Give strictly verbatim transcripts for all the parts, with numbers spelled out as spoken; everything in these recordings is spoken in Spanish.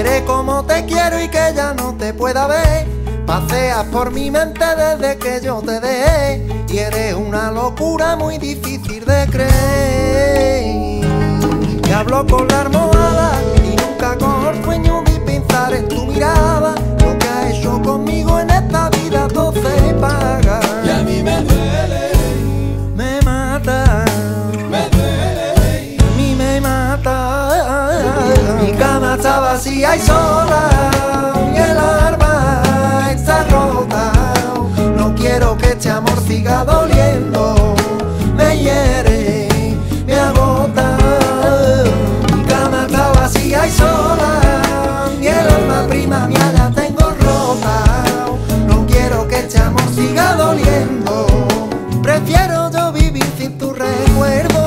Quieres como te quiero y que ya no te pueda ver. Paseas por mi mente desde que yo te dejé y eres una locura muy difícil de creer. Y hablo con la almohada y nunca cojo el sueño de pensar en tu mirada. Lo que has hecho conmigo en esta vida todo se paga. Y a mí me duele, Me mata, me duele. a mí me mata. Mi cama está vacía y sola y el alma está rota. No quiero que este amor siga doliendo. Me hiere, me agota. Mi cama está vacía y sola y el alma prima mía la tengo rota. No quiero que este amor siga doliendo. Prefiero yo vivir sin tu recuerdo.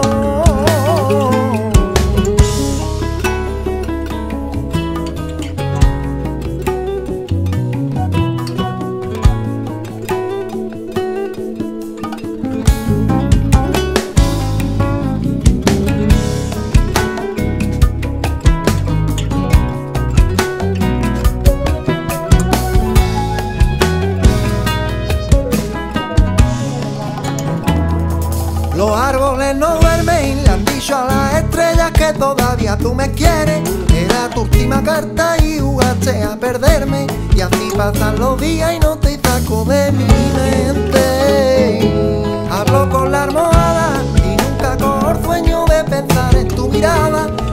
Los árboles no duermen y le han dicho a las estrellas que todavía tú me quieres. Era tu última carta y jugaste a perderme. Y así pasan los días y no te saco de mi mente. Hablo con la almohada y nunca cojo el sueño de pensar en tu mirada.